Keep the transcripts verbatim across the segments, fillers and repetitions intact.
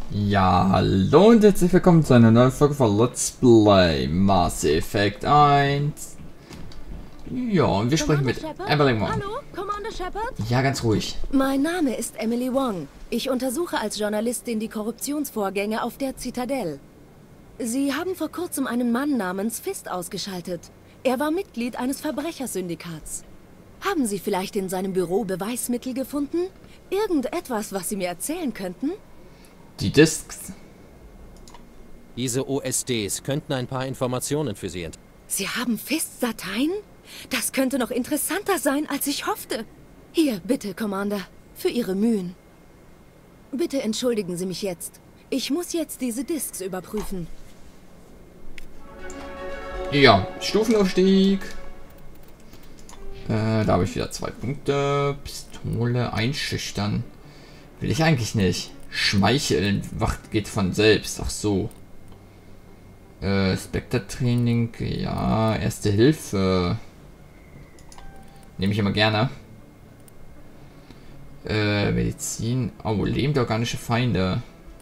Ja, hallo und herzlich willkommen zu einer neuen Folge von Let's Play Mass Effect eins. Ja, und wir sprechen mit Emily Wong. Hallo, Commander Shepard? Ja, ganz ruhig. Mein Name ist Emily Wong. Ich untersuche als Journalistin die Korruptionsvorgänge auf der Zitadelle. Sie haben vor kurzem einen Mann namens Fist ausgeschaltet. Er war Mitglied eines Verbrechersyndikats. Haben Sie vielleicht in seinem Büro Beweismittel gefunden? Irgendetwas, was Sie mir erzählen könnten? Die Discs. Diese O S Ds könnten ein paar Informationen für Sie enthalten. Sie haben Fist-Dateien? Das könnte noch interessanter sein, als ich hoffte. Hier, bitte, Commander, für Ihre Mühen. Bitte entschuldigen Sie mich jetzt. Ich muss jetzt diese Disks überprüfen. Ja, Stufenaufstieg. Äh, da habe ich wieder zwei Punkte. Pistole einschüchtern. Will ich eigentlich nicht. Schmeicheln Wacht geht von selbst. Ach so. Äh, Spectre-Training. Ja, Erste Hilfe. Nehme ich immer gerne. Äh, Medizin. Oh, lebende organische Feinde.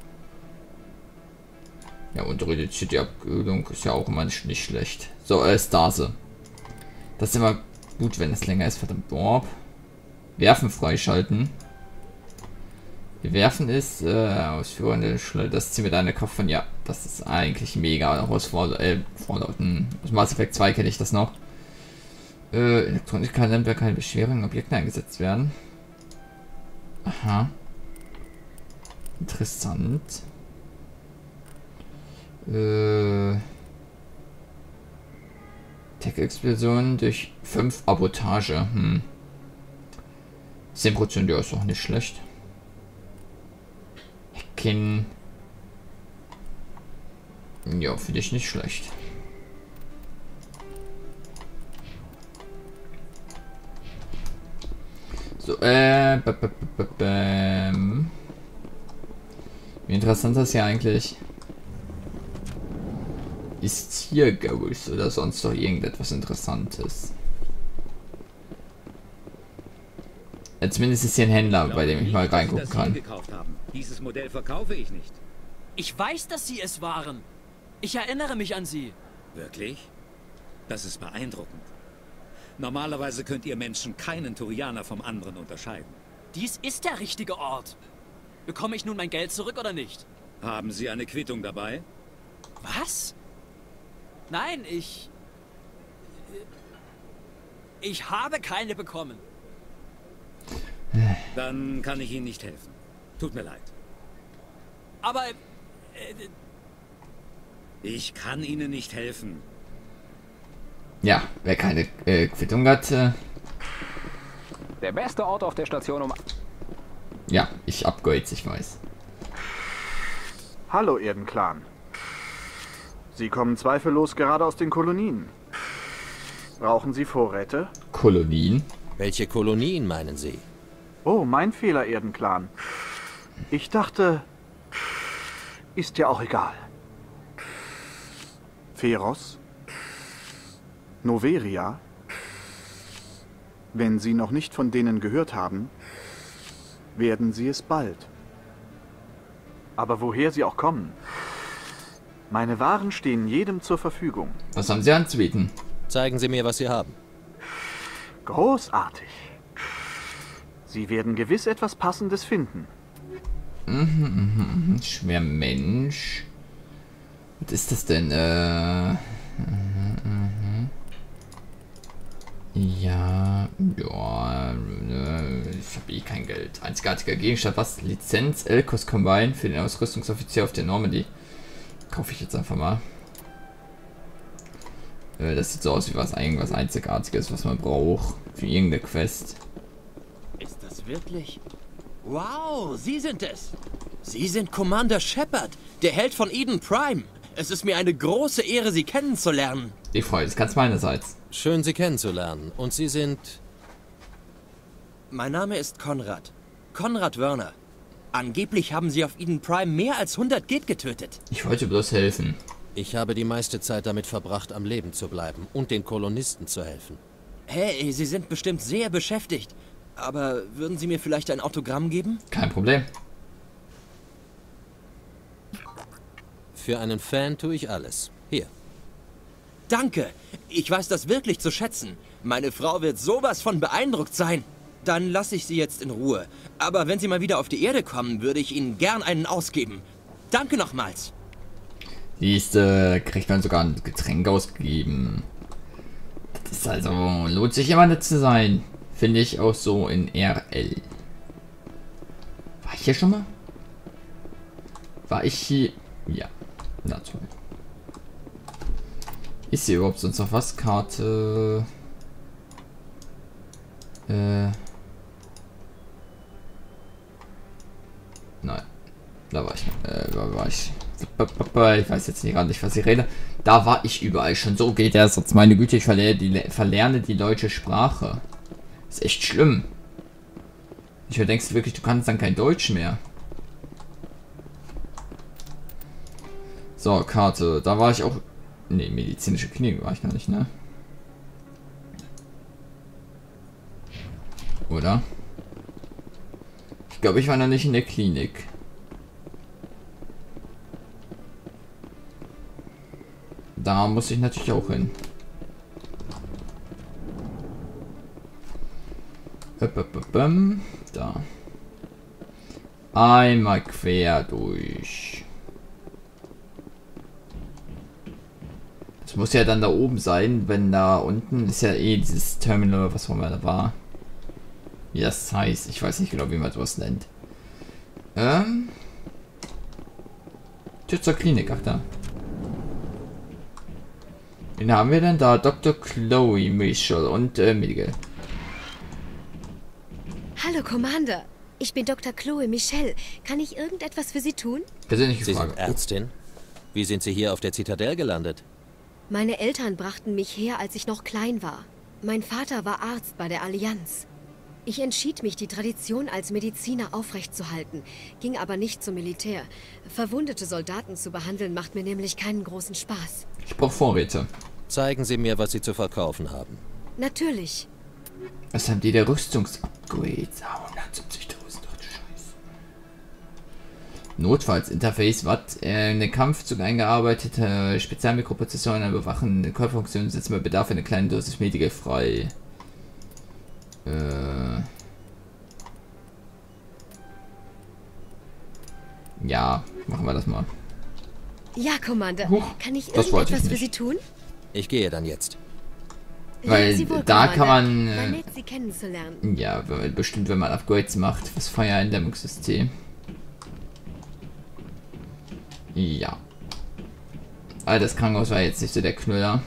Ja, und reduzierte Abkühlung ist ja auch immer nicht, nicht schlecht. So, äh, Stase. Das ist immer gut, wenn es länger ist. Verdammt, Orb. Werfen freischalten. Werfen ist äh, ausführende Schleuse. Das ziehen wir deine Kraft von. Ja, das ist eigentlich mega herausfordernd. Äh, aus Mass Effect zwei kenne ich das noch. Äh, Elektronik kann dann bei keine beschwerlichen Objekte eingesetzt werden. Aha. Interessant. Äh. Tech-Explosion durch fünf Abortage. Hm. zehn Prozent, ja, ist auch nicht schlecht. Hacken. Ja, finde ich nicht schlecht. So, äh. B -b -b -b -b Wie interessant das hier eigentlich ist hier Ghost oder sonst noch irgendetwas Interessantes. Ja, zumindest ist hier ein Händler, bei dem ich mal reingucken kann. Dieses Modell verkaufe ich nicht. Ich weiß, dass Sie es waren. Ich erinnere mich an Sie. Wirklich? Das ist beeindruckend. Normalerweise könnt ihr Menschen keinen Turianer vom anderen unterscheiden. Dies ist der richtige Ort. Bekomme ich nun mein Geld zurück oder nicht? Haben Sie eine Quittung dabei? Was? Nein, ich... Ich habe keine bekommen. Dann kann ich Ihnen nicht helfen. Tut mir leid. Aber... Äh, ich kann Ihnen nicht helfen. Ja, wer keine äh, Quittung hat... Äh, Der beste Ort auf der Station um... Ja, ich upgrades, ich weiß. Hallo, Erdenclan. Sie kommen zweifellos gerade aus den Kolonien. Brauchen Sie Vorräte? Kolonien? Welche Kolonien meinen Sie? Oh, mein Fehler, Erdenclan. Ich dachte... Ist ja auch egal. Feros? Noveria? Wenn Sie noch nicht von denen gehört haben, werden Sie es bald. Aber woher sie auch kommen... Meine Waren stehen jedem zur Verfügung. Was haben Sie anzubieten? Zeigen Sie mir, was Sie haben. Großartig. Sie werden gewiss etwas Passendes finden. Mhm, mhm, schwer Mensch. Was ist das denn? Äh, mhm, mhm. Ja, ja, äh, ich habe eh kein Geld. Einzigartiger Gegenstand, was? Lizenz Elkos Combine für den Ausrüstungsoffizier auf der Normandy. Kaufe ich jetzt einfach mal. Äh, das sieht so aus wie was irgendwas Einzigartiges, was man braucht für irgendeine Quest. ist das wirklich? Wow, Sie sind es. Sie sind Commander Shepard, der Held von Eden Prime. Es ist mir eine große Ehre, Sie kennenzulernen. Die Freude ist ganz meinerseits. Schön, Sie kennenzulernen. Und Sie sind... Mein Name ist Konrad. Konrad Wörner. Angeblich haben Sie auf Eden Prime mehr als hundert Git getötet. Ich wollte bloß helfen. Ich habe die meiste Zeit damit verbracht, am Leben zu bleiben und den Kolonisten zu helfen. Hey, Sie sind bestimmt sehr beschäftigt. Aber würden Sie mir vielleicht ein Autogramm geben? Kein Problem. Für einen Fan tue ich alles. Hier. Danke. Ich weiß das wirklich zu schätzen. Meine Frau wird sowas von beeindruckt sein. Dann lasse ich Sie jetzt in Ruhe. Aber wenn Sie mal wieder auf die Erde kommen, würde ich Ihnen gern einen ausgeben. Danke nochmals. Siehste, kriegt man sogar ein Getränk ausgegeben. Das ist also, lohnt sich immer nett zu sein. Finde ich auch so in R L. War ich hier schon mal? War ich hier? Ja. Na toll. Ist hier überhaupt sonst noch was? Karte. Äh. Nein. Da war ich. Äh, da war ich. Ich weiß jetzt nicht, nicht, was ich rede. Da war ich überall schon. So geht das jetzt. Meine Güte, ich verlerne die, verlerne die deutsche Sprache. Ist echt schlimm. Ich denkst wirklich, du kannst dann kein Deutsch mehr. So, Karte. Da war ich auch. Ne, medizinische Klinik war ich noch nicht, ne? Oder? Ich glaube, ich war noch nicht in der Klinik. Da muss ich natürlich auch hin. Da. Einmal quer durch. Das muss ja dann da oben sein, wenn da unten ist ja eh dieses Terminal, was auch immer da war. Wie das heißt. Ich weiß nicht genau, wie man sowas nennt. Ähm. Tür zur Klinik, ach da. Wen haben wir denn da? Doktor Chloe Michel und äh, Miguel. Hallo, Commander. Ich bin Doktor Chloe Michel. Kann ich irgendetwas für Sie tun? Persönliche Sie Frage. sind Ärztin? Wie sind Sie hier auf der Zitadelle gelandet? Meine Eltern brachten mich her, als ich noch klein war. Mein Vater war Arzt bei der Allianz. Ich entschied mich, die Tradition als Mediziner aufrechtzuerhalten, ging aber nicht zum Militär. Verwundete Soldaten zu behandeln, macht mir nämlich keinen großen Spaß. Ich brauche Vorräte. Zeigen Sie mir, was Sie zu verkaufen haben. Natürlich. Was haben die der Rüstungsupgrades? Ah, hundertsiebzigtausend, ach du Scheiße. Notfallsinterface, was? Äh, eine Kampfzug eingearbeitete Spezialmikroprozessoren, eine bewachende Körperfunktion, setzen bei Bedarf eine kleine Dosis Medical frei. Äh. Ja, machen wir das mal. Ja, Commander. Huch, kann ich das wollte irgendetwas ich für nicht. Sie tun? Ich gehe dann jetzt. Weil Leben Sie wohl, da Commander. kann man. War Äh, nett, Sie kennenzulernen. ja, wenn man, bestimmt, wenn man Upgrades macht, das Feuereindämmungssystem. Ja. Aber das Krankenhaus war jetzt nicht so der Knüller.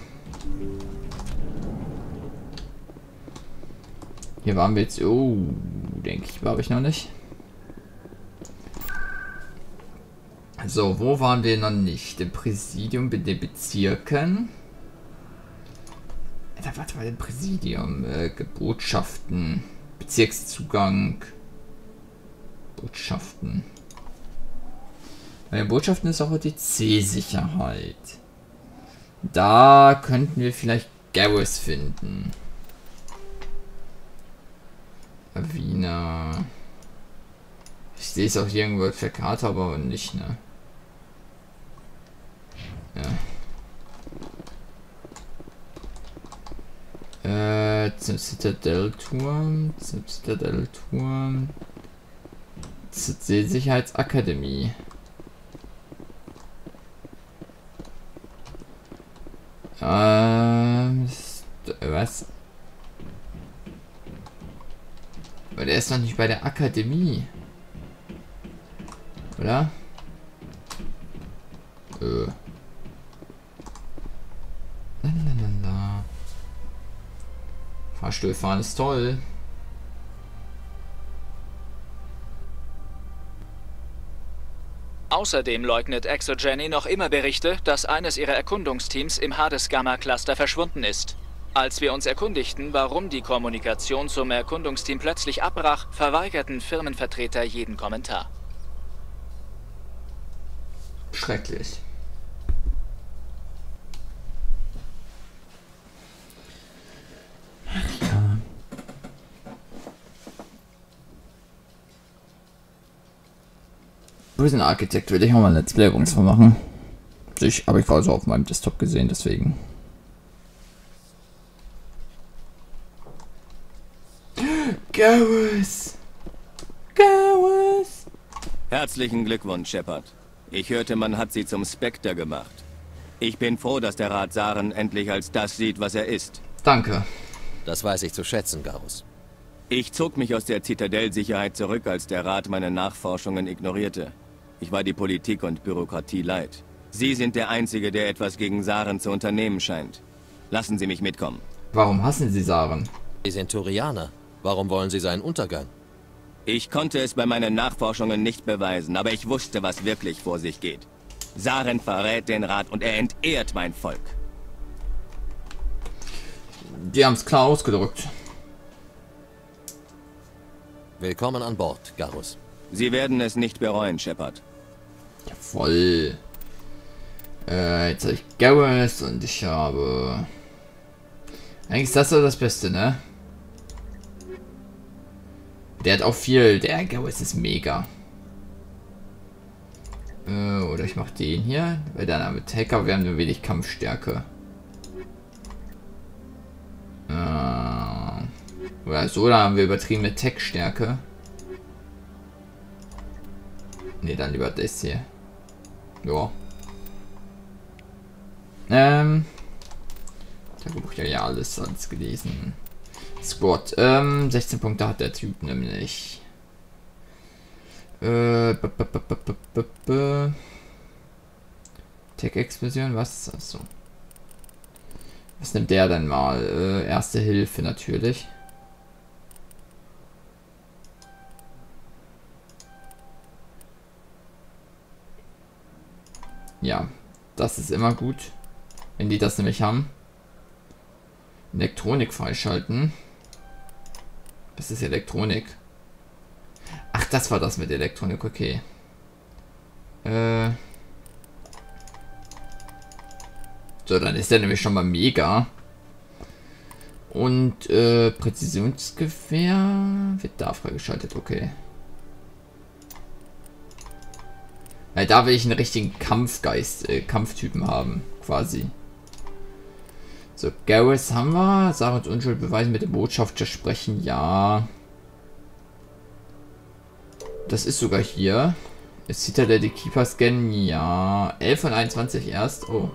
Hier waren wir jetzt. Oh, denke ich, war ich noch nicht. So, wo waren wir noch nicht? Im Präsidium, in den Bezirken. Da war bei dem Präsidium. Äh, Botschaften. Bezirkszugang. Botschaften. Bei den Botschaften ist auch die C-Sicherheit. Da könnten wir vielleicht Garrus finden. Wiener. Ich sehe es auch irgendwo auf der Karte, aber nicht, ne? Ja. Äh, zum Citadel-Turm. Zum Citadel-Turm. Zur Sicherheitsakademie. Ähm, was? Aber der ist noch nicht bei der Akademie. Oder? Äh. Lalalala. Fahrstuhl fahren ist toll. Außerdem leugnet Exogeny noch immer Berichte, dass eines ihrer Erkundungsteams im Hades-Gamma-Cluster verschwunden ist. Als wir uns erkundigten, warum die Kommunikation zum Erkundungsteam plötzlich abbrach, verweigerten Firmenvertreter jeden Kommentar. Schrecklich. Ach ja. Prison Architect würde ich auch mal ein Let's Play von machen. Ich habe ich gerade so auf meinem Desktop gesehen, deswegen. Garrus! Garrus! Herzlichen Glückwunsch, Shepard. Ich hörte, man hat sie zum Spectre gemacht. Ich bin froh, dass der Rat Saren endlich als das sieht, was er ist. Danke. Das weiß ich zu schätzen, Garrus. Ich zog mich aus der Zitadell-Sicherheit zurück, als der Rat meine Nachforschungen ignorierte. Ich war die Politik und Bürokratie leid. Sie sind der Einzige, der etwas gegen Saren zu unternehmen scheint. Lassen Sie mich mitkommen. Warum hassen Sie Saren? Sie sind Turianer. Warum wollen Sie seinen Untergang? Ich konnte es bei meinen Nachforschungen nicht beweisen, aber ich wusste, was wirklich vor sich geht. Saren verrät den Rat und er entehrt mein Volk. Die haben es klar ausgedrückt. Willkommen an Bord, Garrus. Sie werden es nicht bereuen, Shepard. Jawohl. Äh, jetzt habe ich Garrus und ich habe... Eigentlich ist das so das Beste, ne? Der hat auch viel... Der Garrus ist mega. Äh, oder ich mache den hier. Weil dann haben wir Hacker, wir haben nur wenig Kampfstärke. Äh, oder so, da haben wir übertriebene Tech-Stärke. Ne, dann lieber das hier. Ja. Ähm. Da habe ich ja alles, alles gelesen. Squad. Ähm, sechzehn Punkte hat der Typ nämlich. Äh. Tech-Explosion, was? Achso. Was nimmt der denn mal? Äh, Erste Hilfe natürlich. Ja, das ist immer gut, wenn die das nämlich haben. Elektronik freischalten. Was ist Elektronik? Ach, das war das mit Elektronik, okay. Äh so, dann ist der nämlich schon mal mega. Und äh, Präzisionsgewehr wird da freigeschaltet, okay. Weil da will ich einen richtigen Kampfgeist, äh, Kampftypen haben, quasi. So, Garrus haben wir. Sarens Unschuld beweisen, mit dem Botschafter sprechen, ja. Das ist sogar hier. Ist Citadel die Keeper scannen, ja. elf von einundzwanzig erst, oh.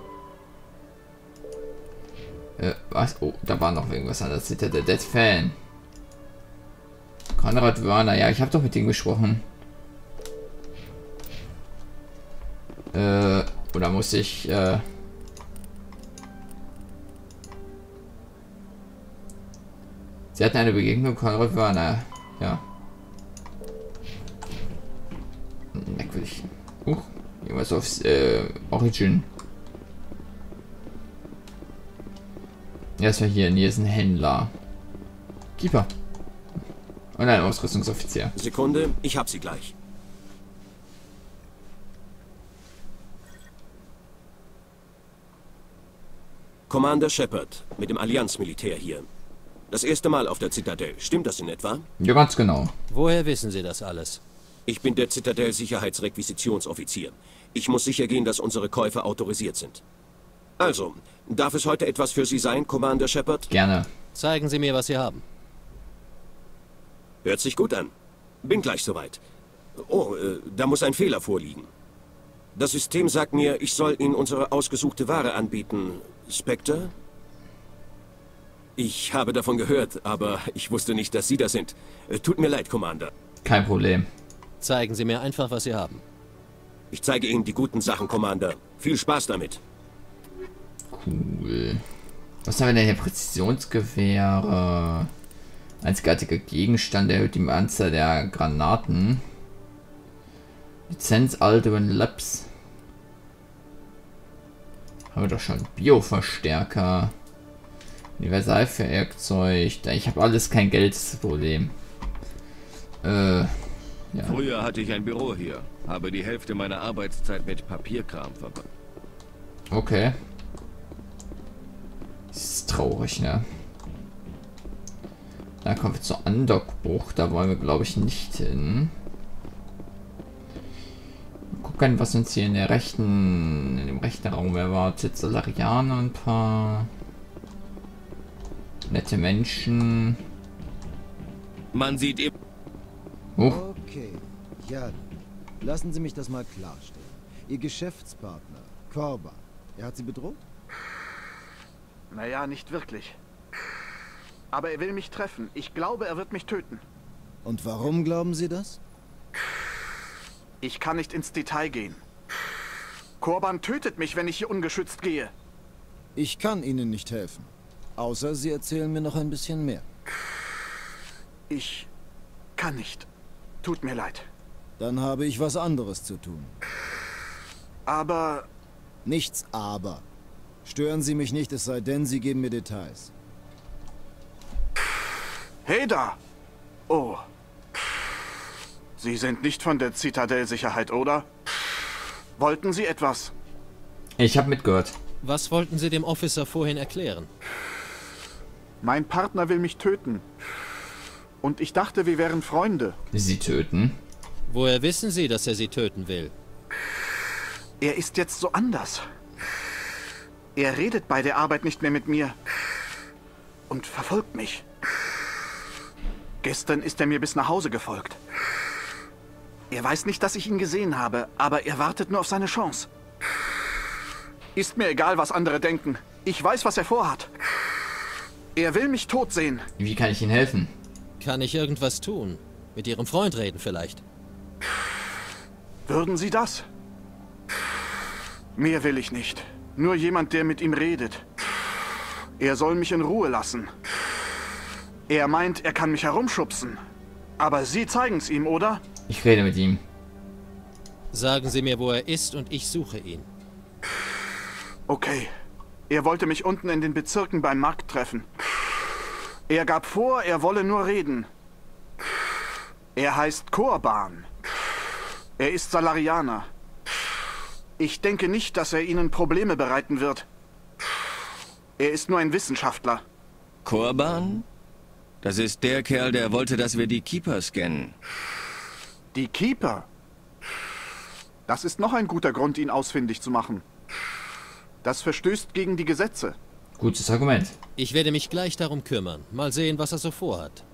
Äh, was? Oh, da war noch irgendwas an der Citadel. Dead Fan. Konrad Wörner, ja, ich habe doch mit ihm gesprochen. Äh, oder muss ich, äh... Sie hatten eine Begegnung, Konrad Wörner. Ja. Merkwürdig. Uh, irgendwas aufs, äh, Origin. Ja, das war hier. Hier ist ein Händler. Keeper. Und ein Ausrüstungsoffizier. Sekunde, ich hab sie gleich. Commander Shepard, mit dem Allianz-Militär hier. Das erste Mal auf der Zitadelle. Stimmt das in etwa? Ja, ganz genau. Woher wissen Sie das alles? Ich bin der Zitadell-Sicherheitsrequisitionsoffizier. Ich muss sicher gehen, dass unsere Käufe autorisiert sind. Also, darf es heute etwas für Sie sein, Commander Shepard? Gerne. Zeigen Sie mir, was Sie haben. Hört sich gut an. Bin gleich soweit. Oh, äh, da muss ein Fehler vorliegen. Das System sagt mir, ich soll Ihnen unsere ausgesuchte Ware anbieten. Spectre? Ich habe davon gehört, aber ich wusste nicht, dass Sie das sind. Äh, tut mir leid, Commander. Kein Problem. Zeigen Sie mir einfach, was Sie haben. Ich zeige Ihnen die guten Sachen, Commander. Viel Spaß damit. Cool. Was haben wir denn hier? Präzisionsgewehre. Einzigartiger Gegenstand, erhöht die Anzahl der Granaten. Lizenz Alduin Labs. Haben wir doch schon. Bioverstärker. Universalwerkzeug. Ich habe alles kein Geld, das ist das Problem. Äh, ja. Früher hatte ich ein Büro hier, habe die Hälfte meiner Arbeitszeit mit Papierkram verbracht. Okay. Das ist traurig, ne? Dann kommen wir zur Andockbucht. Da wollen wir, glaube ich, nicht hin. Gucken gucken, was uns hier in der rechten, in dem rechten Raum erwartet. Salarianer, ein paar nette Menschen. Man sieht eben... Oh. Okay, ja, lassen Sie mich das mal klarstellen. Ihr Geschäftspartner, Korban, er hat Sie bedroht? Naja, nicht wirklich. Aber er will mich treffen. Ich glaube, er wird mich töten. Und warum glauben Sie das? Ich kann nicht ins Detail gehen. Korban tötet mich, wenn ich hier ungeschützt gehe. Ich kann Ihnen nicht helfen. Außer Sie erzählen mir noch ein bisschen mehr. Ich kann nicht. Tut mir leid. Dann habe ich was anderes zu tun. Aber... Nichts aber. Stören Sie mich nicht, es sei denn, Sie geben mir Details. Hey da! Oh. Sie sind nicht von der Zitadell-Sicherheit, oder? Wollten Sie etwas? Ich habe mitgehört. Was wollten Sie dem Officer vorhin erklären? Mein Partner will mich töten. Und ich dachte, wir wären Freunde. Sie töten? Woher wissen Sie, dass er Sie töten will? Er ist jetzt so anders. Er redet bei der Arbeit nicht mehr mit mir. Und verfolgt mich. Gestern ist er mir bis nach Hause gefolgt. Er weiß nicht, dass ich ihn gesehen habe, aber er wartet nur auf seine Chance. Ist mir egal, was andere denken. Ich weiß, was er vorhat. Er will mich tot sehen. Wie kann ich Ihnen helfen? Kann ich irgendwas tun? Mit Ihrem Freund reden vielleicht? Würden Sie das? Mehr will ich nicht. Nur jemand, der mit ihm redet. Er soll mich in Ruhe lassen. Er meint, er kann mich herumschubsen. Aber Sie zeigen es ihm, oder? Ich rede mit ihm. Sagen Sie mir, wo er ist, und ich suche ihn. Okay. Er wollte mich unten in den Bezirken beim Markt treffen. Er gab vor, er wolle nur reden. Er heißt Korban. Er ist Salarianer. Ich denke nicht, dass er Ihnen Probleme bereiten wird. Er ist nur ein Wissenschaftler. Korban? Das ist der Kerl, der wollte, dass wir die Keeper scannen. Die Keeper? Das ist noch ein guter Grund, ihn ausfindig zu machen. Das verstößt gegen die Gesetze. Gutes Argument. Ich werde mich gleich darum kümmern. Mal sehen, was er so vorhat.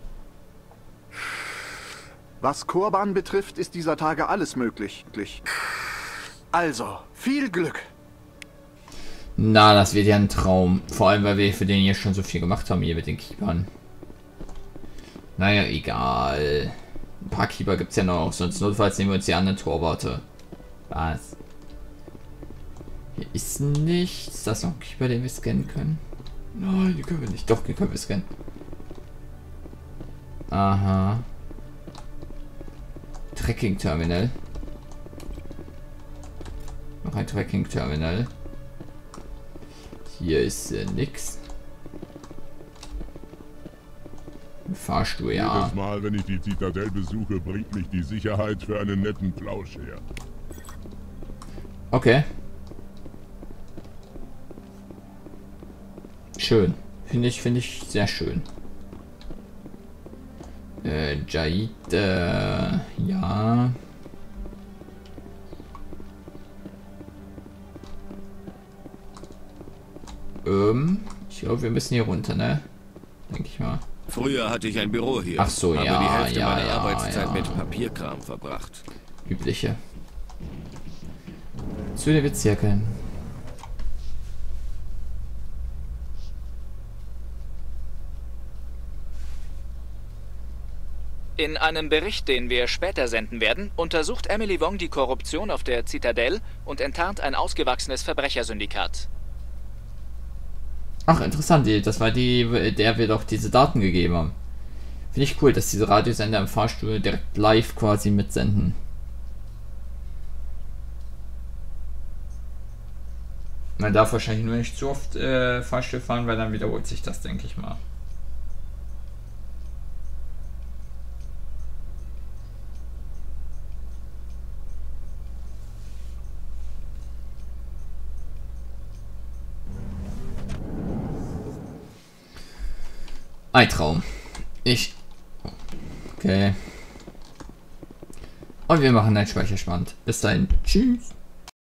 Was Korban betrifft, ist dieser Tage alles möglich. Also, viel Glück. Na, das wird ja ein Traum. Vor allem, weil wir für den hier schon so viel gemacht haben, hier mit den Keepern. Naja, egal. Ein paar Keeper gibt es ja noch. Sonst notfalls nehmen wir uns die anderen Torwarte. Was? Hier ist nichts. Ist das noch ein Keeper, den wir scannen können? Nein, die können wir nicht. Doch, die können wir scannen. Aha. Tracking-Terminal. Noch ein Tracking-Terminal. Hier ist äh, nix. Ein Fahrstuhl, ja. Jedes Mal, wenn ich die Zitadelle besuche, bringt mich die Sicherheit für einen netten Plausch her. Okay. Schön. Finde ich, finde ich sehr schön. Äh, Jaid, äh, ja. Ähm, ich glaube, wir müssen hier runter, ne? Denke ich mal. Früher hatte ich ein Büro hier. Ach so, habe ja, die Hälfte ja, meiner ja, Arbeitszeit ja. mit Papierkram verbracht. Übliche. Zu den Bezirken. In einem Bericht, den wir später senden werden, untersucht Emily Wong die Korruption auf der Zitadelle und enttarnt ein ausgewachsenes Verbrechersyndikat. Ach, interessant. Die, das war die, der wir doch diese Daten gegeben haben. Finde ich cool, dass diese Radiosender im Fahrstuhl direkt live quasi mitsenden. Man darf wahrscheinlich nur nicht zu oft äh, Fahrstuhl fahren, weil dann wiederholt sich das, denke ich mal. Ein Traum. Ich... Okay. Und wir machen einen Speicherstand. Bis dahin. Tschüss.